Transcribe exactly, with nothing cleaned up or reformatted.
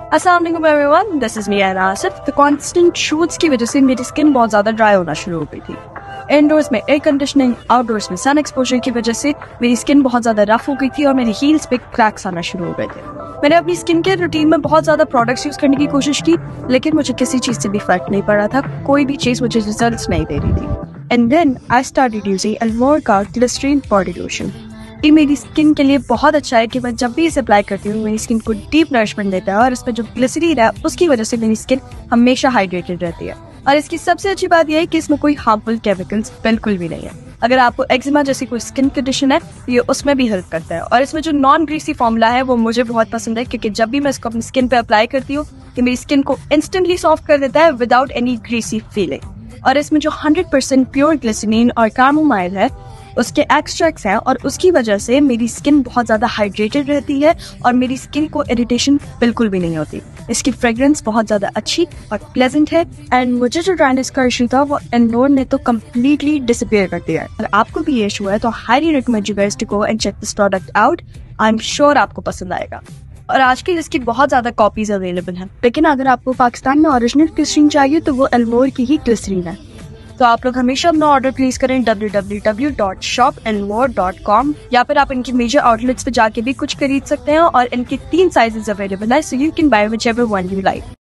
अस्सलाम वालेकुम everyone, this is me Asif. तो कांस्टेंट शूट्स की वजह से मेरी स्किन बहुत ज़्यादा ड्राई होना शुरू हो गई थी। इंडोर्स में एयर कंडीशनिंग, आउटडोर्स में सन एक्सपोजर की वजह से मेरी स्किन बहुत ज़्यादा रफ हो गई थी और मेरी हील्स पे क्रैक्स आना शुरू हो गए थे। मैंने अपनी स्किन केयर रूटीन में बहुत ज़्यादा प्रोडक्ट्स यूज़ करने की कोशिश की, लेकिन मुझे किसी चीज़ से भी फर्क नहीं पड़ रहा था। कोई भी चीज़ मुझे रिजल्ट्स नहीं दे रही थी। And then I started using Elmore का ग्लिसरीन बॉडी लोशन। ये मेरी स्किन के लिए बहुत अच्छा है कि मैं जब भी इसे अप्लाई करती हूँ मेरी स्किन को डीप नरिशमेंट देता है और इसमें जो ग्लिसरीन है उसकी वजह से मेरी स्किन हमेशा हाइड्रेटेड रहती है। और इसकी सबसे अच्छी बात यह है कि इसमें कोई हार्मफुल केमिकल्स बिल्कुल भी नहीं है। अगर आपको एक्जिमा जैसी कोई स्किन कंडीशन है तो ये उसमें भी हेल्प करता है। और इसमें जो नॉन ग्रीसी फॉर्मूला है वो मुझे बहुत पसंद है, क्योंकि जब भी मैं इसको अपनी स्किन पे अप्लाई करती हूँ कि मेरी स्किन को इंस्टेंटली सॉफ्ट कर देता है विदाउट एनी ग्रीसी फीलिंग। और इसमें जो हंड्रेड परसेंट प्योर ग्लिसरीन और कैमोमाइल है उसके एक्सट्रैक्ट्स हैं और उसकी वजह से मेरी स्किन बहुत ज़्यादा हाइड्रेटेड रहती है और मेरी स्किन को इरिटेशन बिल्कुल भी नहीं होती। इसकी फ्रेग्रेंस बहुत ज़्यादा अच्छी और प्लेजेंट है। एंड मुझे जो ड्राइनेस का इशू था वो एल्मोर ने तो कम्प्लीटली डिसअपीयर कर दिया है। अगर आपको भी ये इशू है तो highly recommend you guys to go and check this product out. I am sure आपको पसंद आएगा। और आजकल इसकी बहुत ज़्यादा कॉपीज अवेलेबल हैं, लेकिन अगर आपको पाकिस्तान में ओरिजिनल ग्लिसरीन चाहिए तो वो एल्मोर की ही ग्लिसरीन है। तो आप लोग हमेशा अपना ऑर्डर प्लेस करें W W W dot shop Elmore dot com, या फिर आप इनकी मेजर आउटलेट्स पे जाके भी कुछ खरीद सकते हैं। और इनके तीन साइजेस अवेलेबल है, so you can buy whichever one you like.